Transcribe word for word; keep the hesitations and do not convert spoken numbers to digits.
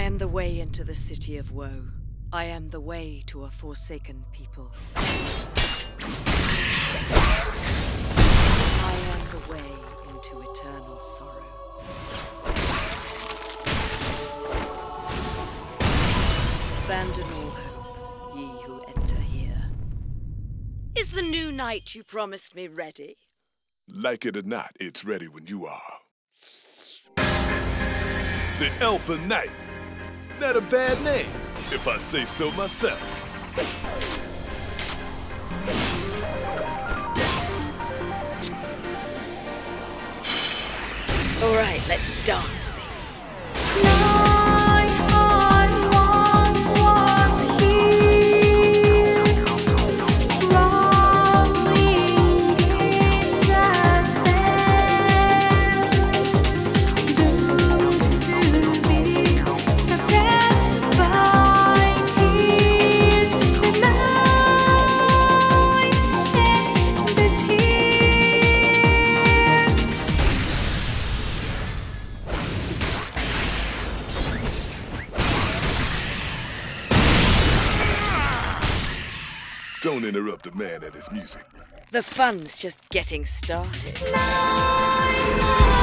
am the way into the city of woe. I am the way to a forsaken people. I am the way into eternal sorrow. Abandon all hope, ye who enter here. Is the new knight you promised me ready? Like it or not, it's ready when you are. The Elfin Knight. Not a bad name, if I say so myself. All right, let's dance, baby. Don't interrupt a man and his music. The fun's just getting started.